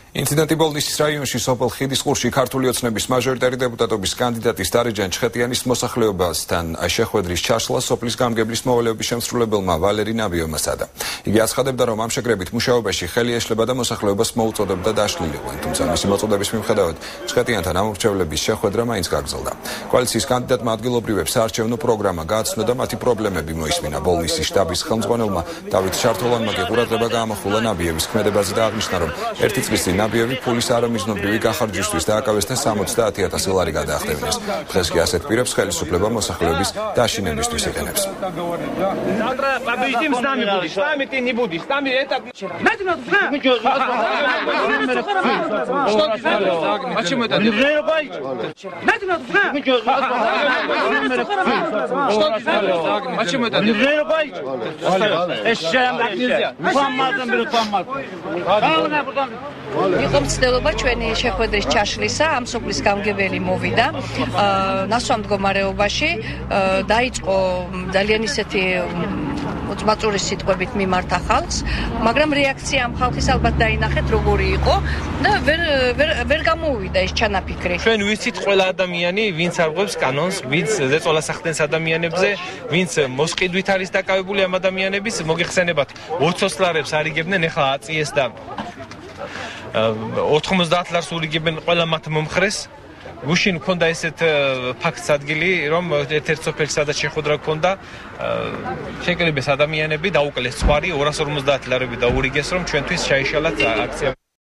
ინციდენტი ბოლნისის რაიონში სოფელ ხიდისყურში ქართული ოცნების მაჟორიტარი დეპუტატობის კანდიდატის დარეჯან ჩხეტიანის მოსახლეობასთან შეხვედრის ჩასვლა სოფლის გამგებლის მოვალეობის შემსრულებელმა ვალერი ნაბიევმა სცადა. იგი აცხადებდა, რომ ამ შეკრებით მუშაობაში ხელი ეშლება და მოსახლეობას მოუწოდებდა დაშლილიყვნენ, თუმცა მისი მოწოდების მიუხედავად ჩხეტიანთან ამორჩევლების შეხვედრა მაინც გაგრძელდა. კოალიციის კანდიდატმა ადგილობრივებს საარჩევნო პროგრამა გააცნო და მათი პრობლემები მოისმინა. ბოლნისის შტაბის ხელმძღვანელმა დავით ჩართოლანმა ყურადღება გაამახვილა ნაბიევის ქმედებაზე და აღნიშნა, რომ ერთი წლის წინ ნაბიევი ფულის არამიზნობრივი გახარჯვისთვის დააკავეს და 70,000 ლარი გადაახდევინეს. დღეს კი ასეთ პირებს ხელისუფლება მოსახლეობის დაშინებისთვის იყენებს. იყო მცდელობა ჩვენი შეხვედრის ჩაშლისა, ამ სოფლის გამგებელი მოვიდა ნასვამ მდგომარეობაში, დაიწყო ძალიან ისეთი მოწმაწური სიტყვებით მიმართა ხალხს, მაგრამ რეაქცია ამ ხალხის ალბათ დაინახეთ როგორი იყო და ვერ გამოუვიდა ეს ჩანაფიქრი. ჩვენ ვიცით ყველა ადამიანი, ვინც არღვევს კანონს, ვინც ზეწოლას ახდენს ადამიანებზე, ვინც მოსყიდვით არის დაკავებული ამ ადამიანების, მოგეხსენებათ 20 ლარებს არიგებდნენ, ეხლა აწიეს და 90 ლარს ურიგებენ ყველა მათ მომხრეს. გუშინ მქონდა ესეთ ფაქტს ადგილი, რომ ერთ-ერთ სოფელში სადაც შეხვედრა ჰქონდა, შეკრიბეს ადამიანები, დაუკლეს ცხვარი, 250 ლარები დაურიგეს, რომ ჩვენთვის ჩაიშალათ აქცია.